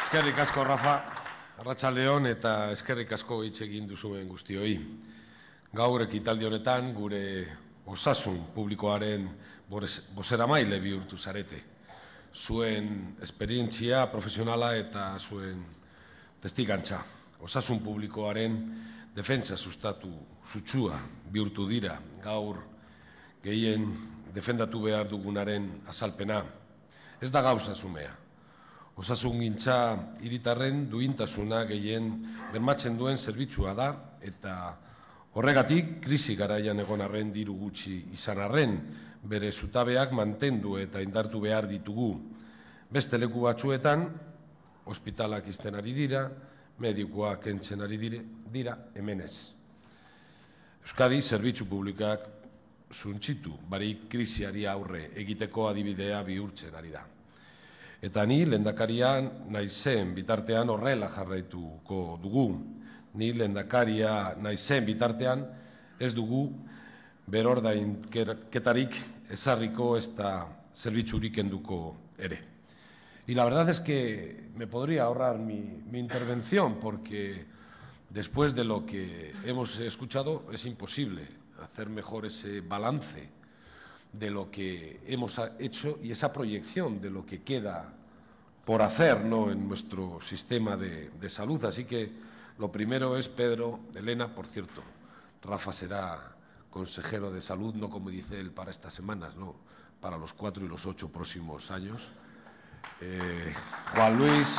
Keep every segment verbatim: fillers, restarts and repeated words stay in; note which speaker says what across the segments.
Speaker 1: Eskerrik asko, Rafa, Arratsaldeon eta eskerrik asko hitz egin duzuen guztioi. Gaur ekitaldi honetan gure osasun publikoaren bozeramaile bihurtu zarete. Zuen esperientzia profesionala eta zuen testigantza. Osasun publikoaren defentsa sustatu sutsua bihurtu dira gaur gehien defendatu behar dugunaren azalpena. Ez da gauza zumea. Osasungintza hiritarren duintasuna gehien bermatzen duen zerbitzua da eta horregatik krisi garaian egon arren diru gutxi izan arren bere zutabeak mantendu eta indartu behar ditugu. Beste leku batzuetan ospitalak izten ari dira, medikoak kentzen ari dira, hemen ez. Euskadi zerbitzu publikak suntsitu, barik krisiari aurre egiteko adibidea bihurtzen ari da. Eta ni lehendakaria naizen bitartean horrela jarraituko dugu. Ni lehendakaria naizen bitartean ez dugu berordainketarik ezarriko ezta zerbitzurik kenduko ere. Y la verdad es que me podría ahorrar mi, mi intervención porque después de lo que hemos escuchado es imposible hacer mejor ese balance de lo que hemos hecho y esa proyección de lo que queda por hacer, ¿no?, en nuestro sistema de, de salud. Así que lo primero es, Pedro, Elena, por cierto, Rafa será consejero de salud, no como dice él para estas semanas, no, para los cuatro y los ocho próximos años. Eh, Juan Luis,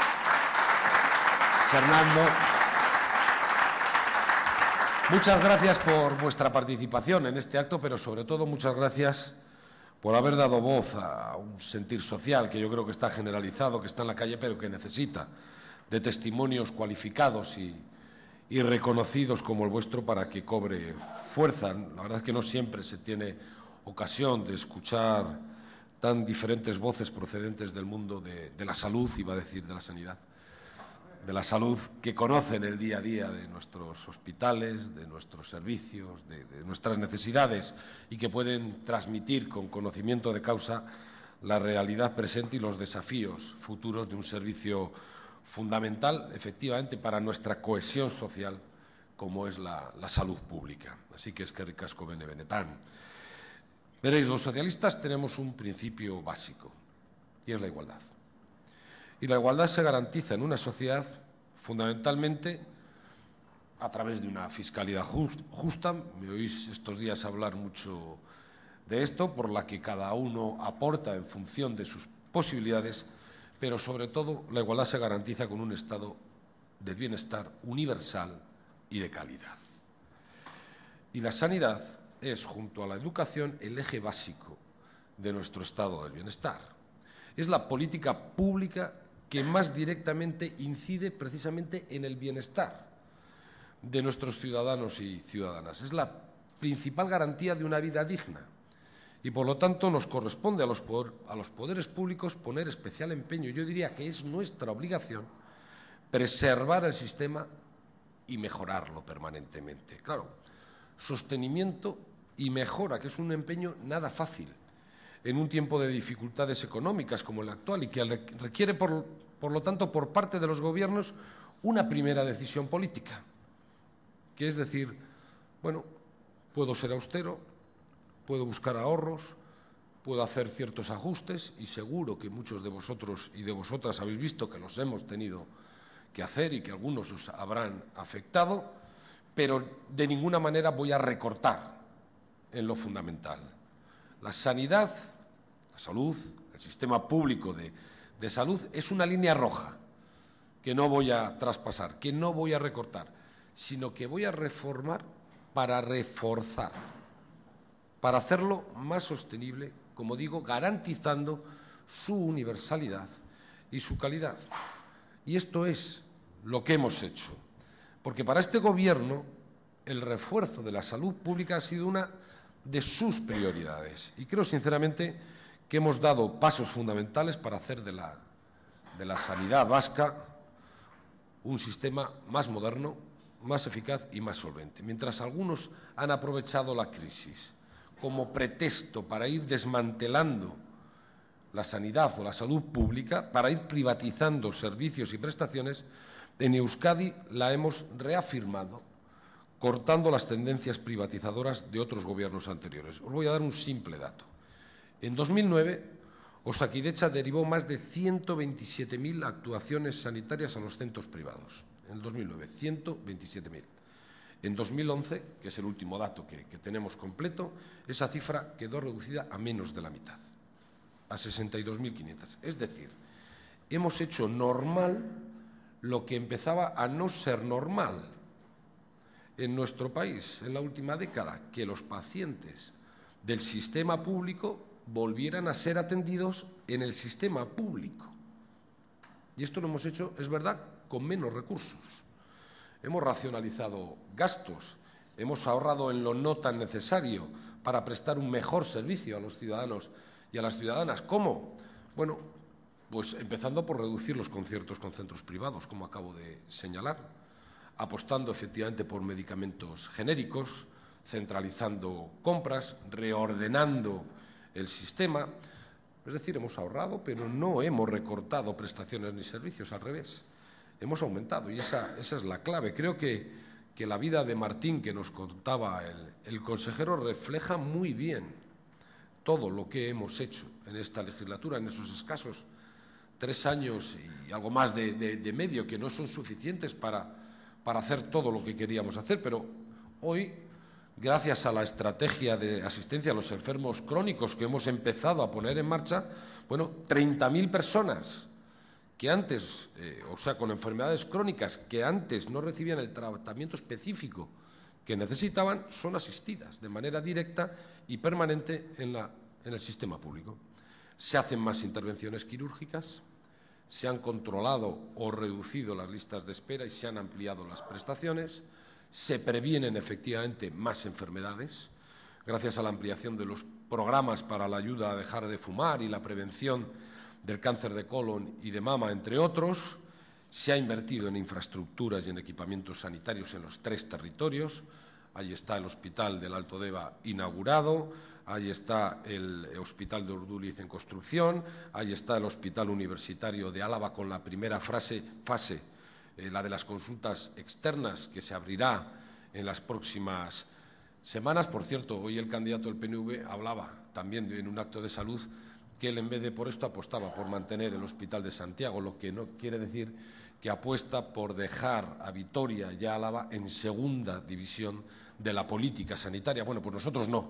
Speaker 1: Fernando, muchas gracias por vuestra participación en este acto, pero sobre todo muchas gracias por haber dado voz a un sentir social que yo creo que está generalizado, que está en la calle, pero que necesita de testimonios cualificados y, y reconocidos como el vuestro para que cobre fuerza. La verdad es que no siempre se tiene ocasión de escuchar tan diferentes voces procedentes del mundo de, de la salud, iba a decir de la sanidad, de la salud, que conocen el día a día de nuestros hospitales, de nuestros servicios, de, de nuestras necesidades y que pueden transmitir con conocimiento de causa la realidad presente y los desafíos futuros de un servicio fundamental, efectivamente, para nuestra cohesión social, como es la, la salud pública. Así que eskerrik asko bene benetan. Veréis, los socialistas tenemos un principio básico, y es la igualdad. Y la igualdad se garantiza en una sociedad fundamentalmente a través de una fiscalidad justa. Me oís estos días hablar mucho de esto, por la que cada uno aporta en función de sus posibilidades, pero sobre todo la igualdad se garantiza con un estado del bienestar universal y de calidad. Y la sanidad es, junto a la educación, el eje básico de nuestro estado del bienestar. Es la política pública que más directamente incide precisamente en el bienestar de nuestros ciudadanos y ciudadanas. Es la principal garantía de una vida digna y, por lo tanto, nos corresponde a los, poder, a los poderes públicos poner especial empeño. Yo diría que es nuestra obligación preservar el sistema y mejorarlo permanentemente. Claro, sostenimiento y mejora, que es un empeño nada fácil en un tiempo de dificultades económicas como el actual y que requiere, por, por lo tanto, por parte de los gobiernos una primera decisión política, que es decir, bueno, puedo ser austero, puedo buscar ahorros, puedo hacer ciertos ajustes y seguro que muchos de vosotros y de vosotras habéis visto que los hemos tenido que hacer y que algunos os habrán afectado, pero de ninguna manera voy a recortar en lo fundamental. La sanidad, la salud, el sistema público de, de salud es una línea roja que no voy a traspasar, que no voy a recortar, sino que voy a reformar para reforzar, para hacerlo más sostenible, como digo, garantizando su universalidad y su calidad. Y esto es lo que hemos hecho, porque para este Gobierno el refuerzo de la salud pública ha sido una de sus prioridades y creo sinceramente que hemos dado pasos fundamentales para hacer de la, de la sanidad vasca un sistema más moderno, más eficaz y más solvente. Mientras algunos han aprovechado la crisis como pretexto para ir desmantelando la sanidad o la salud pública, para ir privatizando servicios y prestaciones, en Euskadi la hemos reafirmado, cortando las tendencias privatizadoras de otros gobiernos anteriores. Os voy a dar un simple dato. En dos mil nueve, Osakidetza derivó más de ciento veintisiete mil actuaciones sanitarias a los centros privados. En el dos mil nueve, ciento veintisiete mil. En dos mil once, que es el último dato que, que tenemos completo, esa cifra quedó reducida a menos de la mitad, a sesenta y dos mil quinientas. Es decir, hemos hecho normal lo que empezaba a no ser normal en nuestro país en la última década, que los pacientes del sistema público volvieran a ser atendidos en el sistema público. Y esto lo hemos hecho, es verdad, con menos recursos. Hemos racionalizado gastos, hemos ahorrado en lo no tan necesario para prestar un mejor servicio a los ciudadanos y a las ciudadanas. ¿Cómo? Bueno, pues empezando por reducir los conciertos con centros privados, como acabo de señalar, apostando efectivamente por medicamentos genéricos, centralizando compras, reordenando el sistema. Es decir, hemos ahorrado, pero no hemos recortado prestaciones ni servicios, al revés. Hemos aumentado y esa, esa es la clave. Creo que, que la vida de Martín, que nos contaba el, el consejero, refleja muy bien todo lo que hemos hecho en esta legislatura, en esos escasos tres años y algo más de, de, de medio, que no son suficientes para, para hacer todo lo que queríamos hacer, pero hoy, gracias a la estrategia de asistencia a los enfermos crónicos que hemos empezado a poner en marcha, bueno, treinta mil personas que antes, eh, o sea, con enfermedades crónicas, que antes no recibían el tratamiento específico que necesitaban, son asistidas de manera directa y permanente en, la, en el sistema público. Se hacen más intervenciones quirúrgicas, se han controlado o reducido las listas de espera y se han ampliado las prestaciones, se previenen efectivamente más enfermedades, gracias a la ampliación de los programas para la ayuda a dejar de fumar y la prevención del cáncer de colon y de mama, entre otros. Se ha invertido en infraestructuras y en equipamientos sanitarios en los tres territorios. Ahí está el Hospital del Alto Deba inaugurado, ahí está el Hospital de Urduliz en construcción, ahí está el Hospital Universitario de Álava con la primera frase, fase, eh, la de las consultas externas, que se abrirá en las próximas semanas. Por cierto, hoy el candidato del P N V hablaba también en un acto de salud que él, en vez de por esto, apostaba por mantener el Hospital de Santiago, lo que no quiere decir que apuesta por dejar a Vitoria y a Álava en segunda división de la política sanitaria. Bueno, pues nosotros no.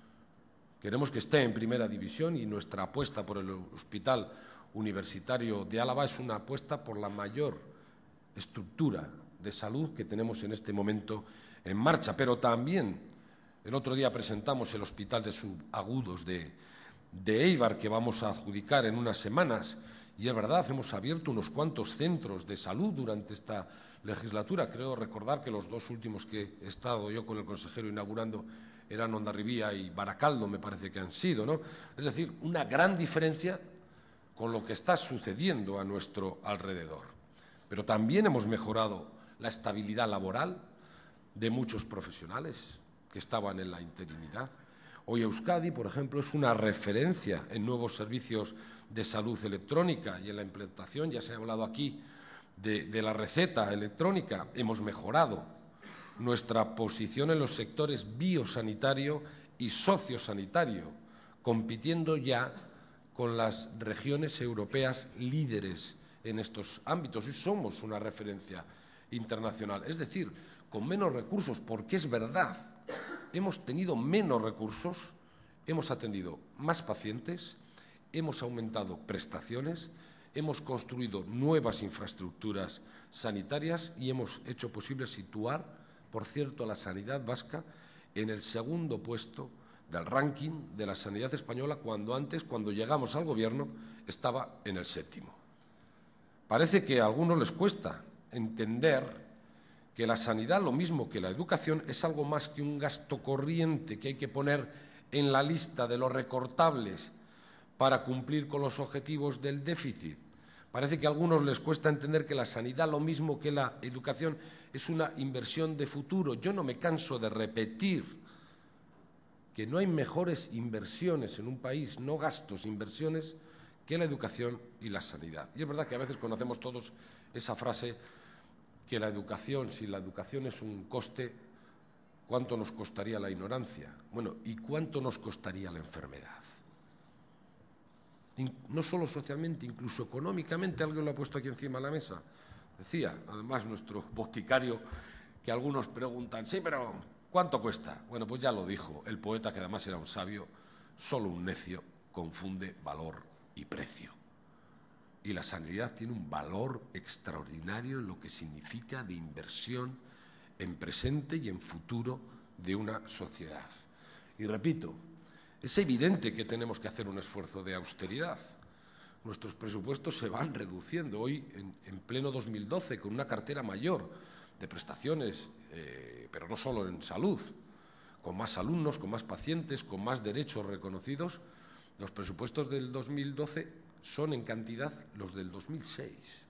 Speaker 1: Queremos que esté en primera división y nuestra apuesta por el Hospital Universitario de Álava es una apuesta por la mayor estructura de salud que tenemos en este momento en marcha. Pero también el otro día presentamos el Hospital de Subagudos de, de Eibar, que vamos a adjudicar en unas semanas. Y es verdad, hemos abierto unos cuantos centros de salud durante esta legislatura. Creo recordar que los dos últimos que he estado yo con el consejero inaugurando eran Hondarribía y Baracaldo, me parece que han sido, ¿no? Es decir, una gran diferencia con lo que está sucediendo a nuestro alrededor. Pero también hemos mejorado la estabilidad laboral de muchos profesionales que estaban en la interinidad. Hoy Euskadi, por ejemplo, es una referencia en nuevos servicios de salud electrónica y en la implantación. Ya se ha hablado aquí de, de la receta electrónica. Hemos mejorado nuestra posición en los sectores biosanitario y sociosanitario, compitiendo ya con las regiones europeas líderes en estos ámbitos, y somos una referencia internacional. Es decir, con menos recursos, porque es verdad, hemos tenido menos recursos, hemos atendido más pacientes, hemos aumentado prestaciones, hemos construido nuevas infraestructuras sanitarias y hemos hecho posible situar, por cierto, a la sanidad vasca en el segundo puesto del ranking de la sanidad española, cuando antes, cuando llegamos al gobierno, estaba en el séptimo. Parece que a algunos les cuesta entender que la sanidad, lo mismo que la educación, es algo más que un gasto corriente que hay que poner en la lista de los recortables para cumplir con los objetivos del déficit. Parece que a algunos les cuesta entender que la sanidad, lo mismo que la educación, es una inversión de futuro. Yo no me canso de repetir que no hay mejores inversiones en un país, no gastos, inversiones, que la educación y la sanidad. Y es verdad que a veces conocemos todos esa frase que la educación, si la educación es un coste, ¿cuánto nos costaría la ignorancia? Bueno, ¿y cuánto nos costaría la enfermedad? No solo socialmente, incluso económicamente, alguien lo ha puesto aquí encima de la mesa. Decía, además, nuestro boticario, que algunos preguntan, sí, pero ¿cuánto cuesta? Bueno, pues ya lo dijo el poeta, que además era un sabio, solo un necio confunde valor y precio. Y la sanidad tiene un valor extraordinario en lo que significa de inversión en presente y en futuro de una sociedad. Y repito, es evidente que tenemos que hacer un esfuerzo de austeridad. Nuestros presupuestos se van reduciendo hoy, en, en pleno dos mil doce, con una cartera mayor de prestaciones, eh, pero no solo en salud, con más alumnos, con más pacientes, con más derechos reconocidos. Los presupuestos del dos mil doce son en cantidad los del dos mil seis.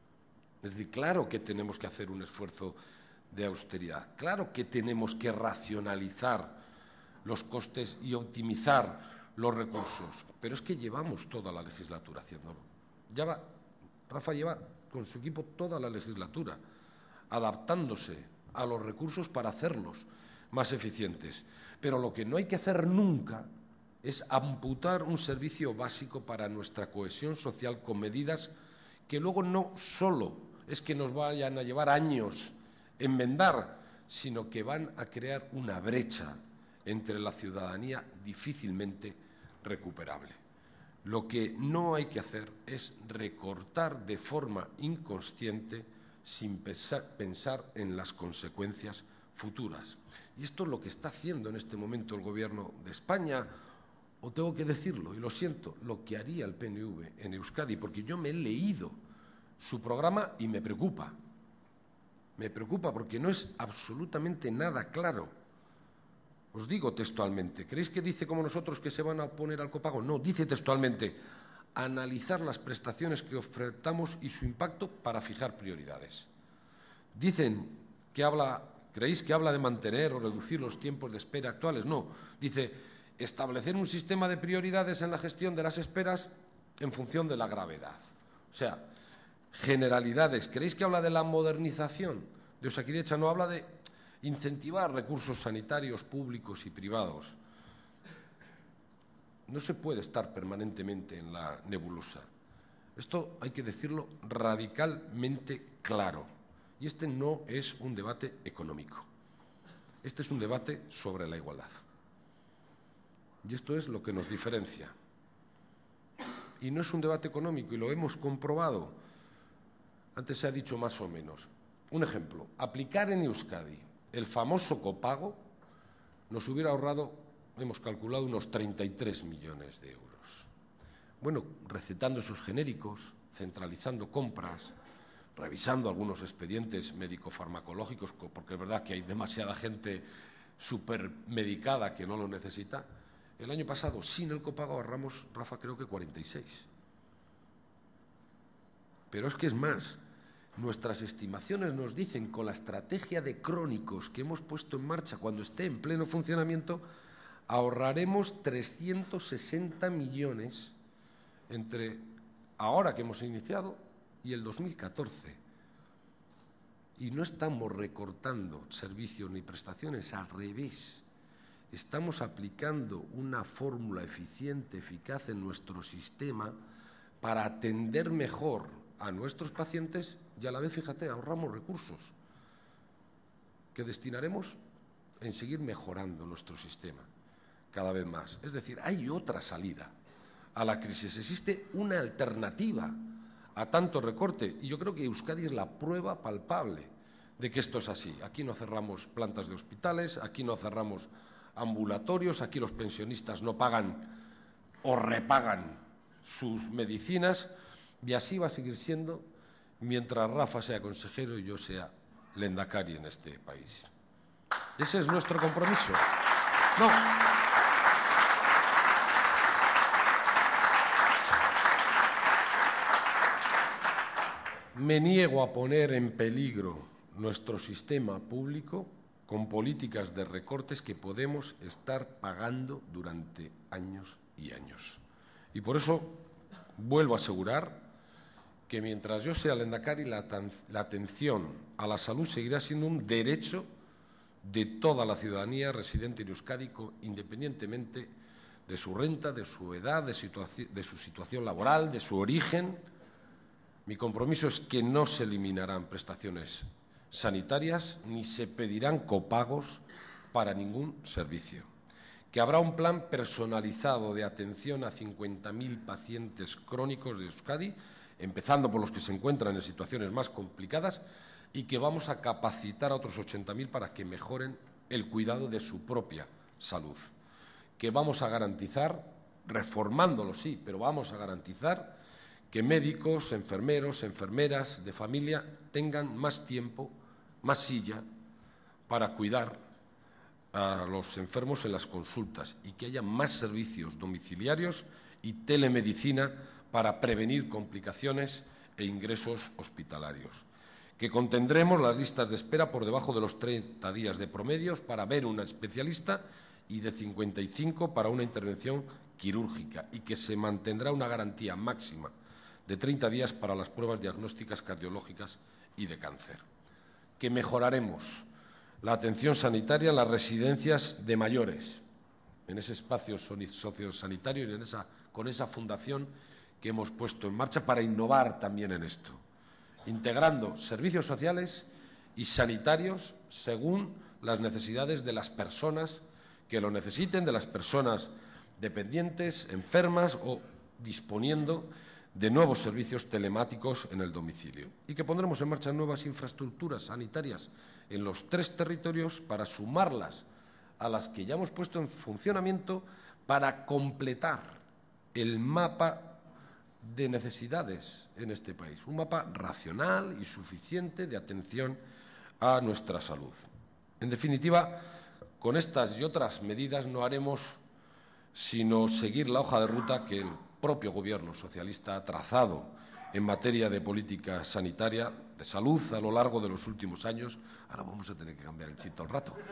Speaker 1: Es decir, claro que tenemos que hacer un esfuerzo de austeridad, claro que tenemos que racionalizar los costes y optimizar los recursos, pero es que llevamos toda la legislatura haciéndolo. Ya va, Rafa lleva con su equipo toda la legislatura adaptándose a los recursos para hacerlos más eficientes. Pero lo que no hay que hacer nunca es amputar un servicio básico para nuestra cohesión social con medidas que luego no solo es que nos vayan a llevar años enmendar, sino que van a crear una brecha entre la ciudadanía difícilmente recuperable. Lo que no hay que hacer es recortar de forma inconsciente sin pensar, pensar en las consecuencias futuras. Y esto es lo que está haciendo en este momento el Gobierno de España, o tengo que decirlo, y lo siento, lo que haría el P N V en Euskadi, porque yo me he leído su programa y me preocupa. Me preocupa porque no es absolutamente nada claro. Os digo textualmente, ¿creéis que dice como nosotros que se van a oponer al copago? No, dice textualmente, analizar las prestaciones que ofertamos y su impacto para fijar prioridades. Dicen que habla, ¿creéis que habla de mantener o reducir los tiempos de espera actuales? No, dice, establecer un sistema de prioridades en la gestión de las esperas en función de la gravedad. O sea, generalidades. ¿Creéis que habla de la modernización de Osakidetza? No, habla de incentivar recursos sanitarios públicos y privados. No se puede estar permanentemente en la nebulosa. Esto hay que decirlo radicalmente claro. Y este no es un debate económico. Este es un debate sobre la igualdad. Y esto es lo que nos diferencia. Y no es un debate económico, y lo hemos comprobado. Antes se ha dicho más o menos. Un ejemplo, aplicar en Euskadi el famoso copago nos hubiera ahorrado, hemos calculado, unos treinta y tres millones de euros. Bueno, recetando esos genéricos, centralizando compras, revisando algunos expedientes médico-farmacológicos, porque es verdad que hay demasiada gente supermedicada que no lo necesita. El año pasado, sin el copago, ahorramos, Rafa, creo que cuarenta y seis. Pero es que es más, nuestras estimaciones nos dicen, con la estrategia de crónicos que hemos puesto en marcha cuando esté en pleno funcionamiento, ahorraremos trescientos sesenta millones entre ahora que hemos iniciado y el dos mil catorce. Y no estamos recortando servicios ni prestaciones, al revés. Estamos aplicando una fórmula eficiente, eficaz en nuestro sistema para atender mejor a nuestros pacientes y a la vez, fíjate, ahorramos recursos que destinaremos en seguir mejorando nuestro sistema cada vez más. Es decir, hay otra salida a la crisis, existe una alternativa a tanto recorte, y yo creo que Euskadi es la prueba palpable de que esto es así. Aquí no cerramos plantas de hospitales, aquí no cerramos ambulatorios, aquí los pensionistas no pagan o repagan sus medicinas, y así va a seguir siendo mientras Rafa sea consejero y yo sea lehendakari en este país. Ese es nuestro compromiso. No. Me niego a poner en peligro nuestro sistema público con políticas de recortes que podemos estar pagando durante años y años. Y por eso vuelvo a asegurar que mientras yo sea lehendakari, la, la atención a la salud seguirá siendo un derecho de toda la ciudadanía residente en Euskadi, independientemente de su renta, de su edad, de, de su situación laboral, de su origen. Mi compromiso es que no se eliminarán prestaciones sanitarias ni se pedirán copagos para ningún servicio, que habrá un plan personalizado de atención a cincuenta mil pacientes crónicos de Euskadi, empezando por los que se encuentran en situaciones más complicadas, y que vamos a capacitar a otros ochenta mil para que mejoren el cuidado de su propia salud, que vamos a garantizar, reformándolo sí, pero vamos a garantizar que médicos, enfermeros, enfermeras de familia tengan más tiempo, más silla para cuidar a los enfermos en las consultas y que haya más servicios domiciliarios y telemedicina para prevenir complicaciones e ingresos hospitalarios, que contendremos las listas de espera por debajo de los treinta días de promedios para ver un especialista y de cincuenta y cinco para una intervención quirúrgica, y que se mantendrá una garantía máxima de treinta días para las pruebas diagnósticas cardiológicas y de cáncer, que mejoraremos la atención sanitaria en las residencias de mayores, en ese espacio sociosanitario y en esa, con esa fundación que hemos puesto en marcha para innovar también en esto, integrando servicios sociales y sanitarios según las necesidades de las personas que lo necesiten, de las personas dependientes, enfermas, o disponiendo de nuevos servicios telemáticos en el domicilio, y que pondremos en marcha nuevas infraestructuras sanitarias en los tres territorios para sumarlas a las que ya hemos puesto en funcionamiento para completar el mapa de necesidades en este país, un mapa racional y suficiente de atención a nuestra salud. En definitiva, con estas y otras medidas no haremos sino seguir la hoja de ruta que el propio Gobierno socialista ha trazado en materia de política sanitaria, de salud, a lo largo de los últimos años. Ahora vamos a tener que cambiar el chip todo el rato.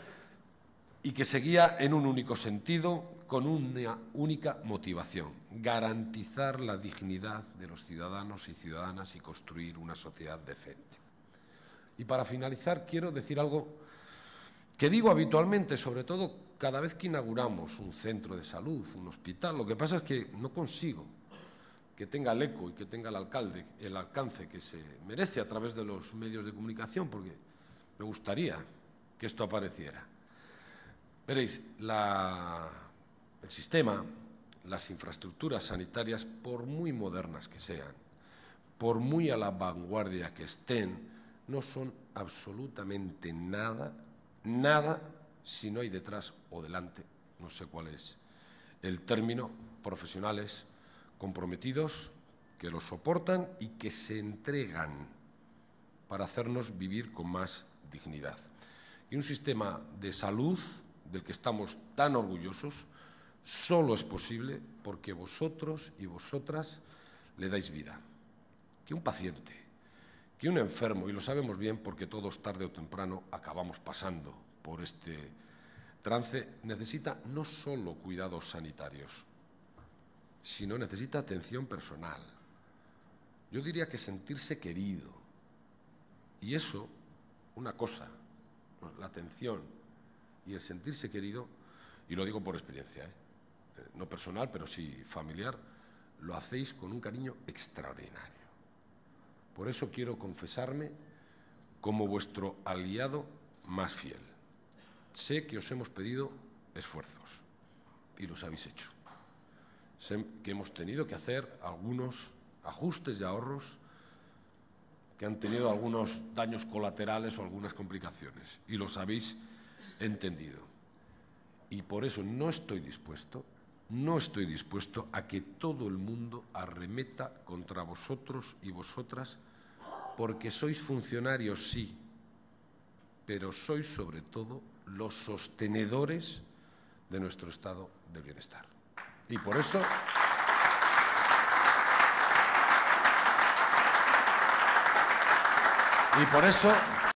Speaker 1: Y que seguía en un único sentido, con una única motivación: garantizar la dignidad de los ciudadanos y ciudadanas y construir una sociedad decente. Y para finalizar, quiero decir algo que digo habitualmente, sobre todo cada vez que inauguramos un centro de salud, un hospital. Lo que pasa es que no consigo que tenga el eco y que tenga el alcalde, el alcance que se merece a través de los medios de comunicación, porque me gustaría que esto apareciera. Veréis, la, el sistema, las infraestructuras sanitarias, por muy modernas que sean, por muy a la vanguardia que estén, no son absolutamente nada, nada, si no hay detrás o delante, no sé cuál es el término, profesionales comprometidos que lo soportan y que se entregan para hacernos vivir con más dignidad. Y un sistema de salud del que estamos tan orgullosos solo es posible porque vosotros y vosotras le dais vida. Que un paciente, que un enfermo, y lo sabemos bien porque todos tarde o temprano acabamos pasando por este trance, necesita no solo cuidados sanitarios, sino necesita atención personal. Yo diría que sentirse querido. Y eso, una cosa, la atención y el sentirse querido, y lo digo por experiencia, ¿eh? no personal, pero sí familiar, lo hacéis con un cariño extraordinario. Por eso quiero confesarme como vuestro aliado más fiel. Sé que os hemos pedido esfuerzos y los habéis hecho. Sé que hemos tenido que hacer algunos ajustes y ahorros que han tenido algunos daños colaterales o algunas complicaciones, y los habéis entendido. Y por eso no estoy dispuesto, no estoy dispuesto a que todo el mundo arremeta contra vosotros y vosotras, porque sois funcionarios, sí, pero sois sobre todo los sostenedores de nuestro estado de bienestar. Y por eso, y por eso